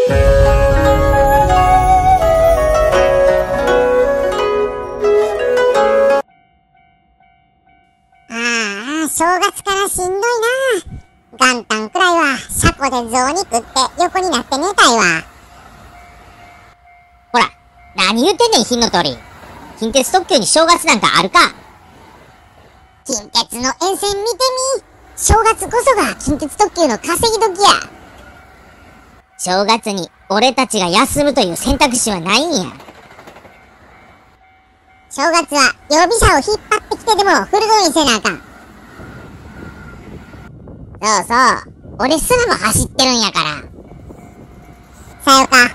正月からしんどいな。元旦くらいは車庫で雑煮食って横になって寝たいわ。 ほら、何言ってんねん、火の鳥。近鉄特急に正月なんかあるか。 近鉄の沿線見てみ。正月こそが近鉄特急の稼ぎ時や。 正月に俺たちが休むという選択肢はないんや。 正月は曜日車を引っ張ってきてでも古込みせなあかん。そうそう、俺すらも走ってるんやから。さよか。